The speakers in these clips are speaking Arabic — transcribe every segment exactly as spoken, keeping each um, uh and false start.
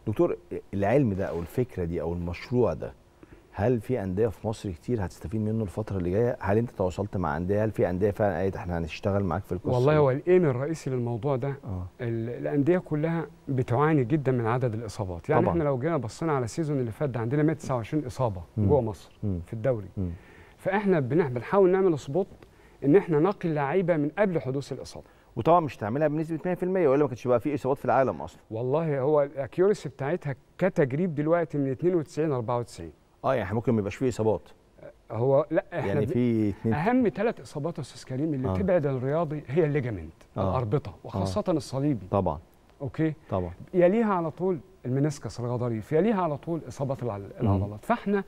دكتور، العلم ده او الفكره دي او المشروع ده، هل في انديه في مصر كتير هتستفيد منه الفتره اللي جايه؟ هل انت تواصلت مع انديه؟ هل في انديه فعلا قالت احنا هنشتغل معاك في القصه؟ والله هو الايم الرئيسي للموضوع ده آه. الانديه كلها بتعاني جدا من عدد الاصابات. يعني طبعا. احنا لو جينا بصينا على السيزون اللي فات ده عندنا مية وتسعة وعشرين اصابه مم. جوه مصر مم. في الدوري. مم. فاحنا بنحاول نعمل سبوت ان احنا نقي اللعيبه من قبل حدوث الاصابه. وطبعا مش تعملها بنسبه مية في المية ولا ما كانش بقى في اصابات في العالم اصلا. والله هو الاكيورسي بتاعتها كتجريب دلوقتي من اتنين وتسعين ل أربعة وتسعين. اه يعني ممكن ما يبقاش فيه اصابات. هو لا احنا يعني في اتنين اهم ثلاث اصابات يا استاذ كريم اللي آه. تبعد الرياضي هي الليجامنت آه. الاربطه وخاصه آه. الصليبي. طبعا. اوكي طبعا. يليها على طول المنسكس الغضاريف، يليها على طول اصابات العضلات. فاحنا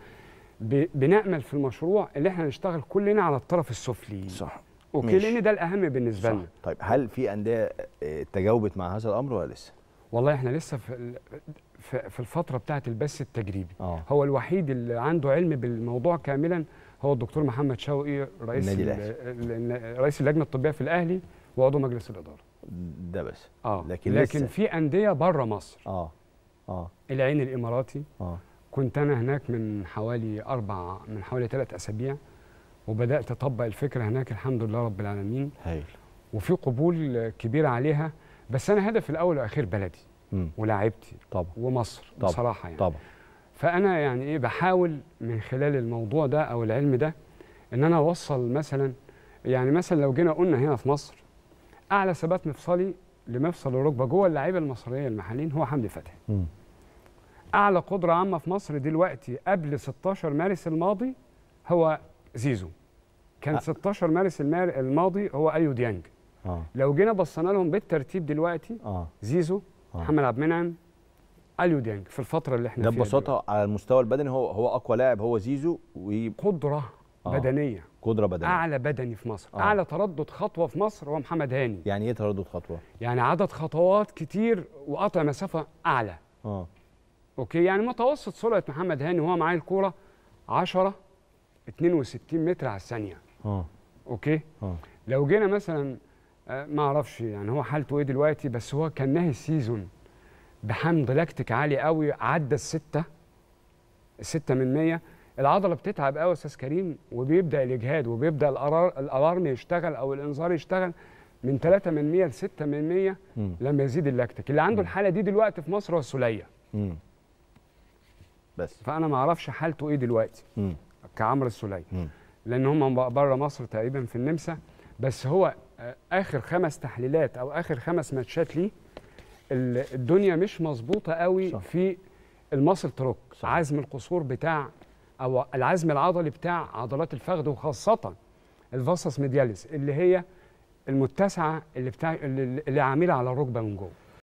بنأمل في المشروع اللي احنا نشتغل كلنا على الطرف السفلي. صح. اوكي ماشي. لان ده الاهم بالنسبه لنا. طيب هل في انديه تجاوبت مع هذا الامر ولا لسه؟ والله احنا لسه في في الفتره بتاعه البث التجريبي. آه. هو الوحيد اللي عنده علم بالموضوع كاملا هو الدكتور محمد شوقي رئيس رئيس اللجنه الطبيه في الاهلي وعضو مجلس الاداره. ده بس. اه لكن لكن لسه. في انديه بره مصر. اه اه العين الاماراتي. اه كنت انا هناك من حوالي اربع من حوالي ثلاث اسابيع وبدات اطبق الفكره هناك الحمد لله رب العالمين. هايل. وفي قبول كبير عليها، بس انا هدفي الاول والاخير بلدي ولاعيبتي طبعا ومصر طبعا. بصراحه يعني. طبعا. فانا يعني ايه بحاول من خلال الموضوع ده او العلم ده ان انا اوصل مثلا، يعني مثلا لو جينا قلنا هنا في مصر اعلى ثبات مفصلي لمفصل الركبه جوه اللعيبه المصريه المحليين هو حمدي فتحي. م. اعلى قدره عامه في مصر دلوقتي قبل ستاشر مارس الماضي هو زيزو. كان أه. ستاشر مارس الماضي هو اليو ديانج. آه. لو جينا بصينا لهم بالترتيب دلوقتي آه. زيزو، آه. محمد عبد المنعم، اليو ديانج في الفتره اللي احنا ده فيها. ببساطه على المستوى البدني هو هو اقوى لاعب هو زيزو. وقدره آه. بدنيه. قدره بدنيه. اعلى بدني في مصر. آه. اعلى تردد خطوه في مصر هو محمد هاني. يعني ايه تردد خطوه؟ يعني عدد خطوات كتير وقطع مسافه اعلى. اه اوكي يعني متوسط سرعه محمد هاني وهو معاه الكوره عشرة اتنين وستين متر على الثانيه. اه اوكي اه لو جينا مثلا آه ما اعرفش يعني هو حالته ايه دلوقتي، بس هو كان نهي السيزون بحمض لاكتيك عالي قوي عدى الستة الستة من مية. العضله بتتعب قوي يا استاذ كريم وبيبدا الاجهاد وبيبدا الالارم يشتغل او الانذار يشتغل من ثلاثة من مية ل ستة من مية لما يزيد اللاكتيك. اللي عنده م. الحاله دي دلوقتي في مصر هو السوليه. امم بس فانا ما اعرفش حالته ايه دلوقتي امم كعمرو السوليه لان هم بره مصر تقريبا في النمسا. بس هو اخر خمس تحليلات او اخر خمس ماتشات ليه الدنيا مش مظبوطه قوي. صح. في الماسل تروك، عزم القصور بتاع او العزم العضلي بتاع عضلات الفخذ وخاصه الفاسس ميدياليس اللي هي المتسعه اللي بتاع اللي عامله على الركبه من جوه.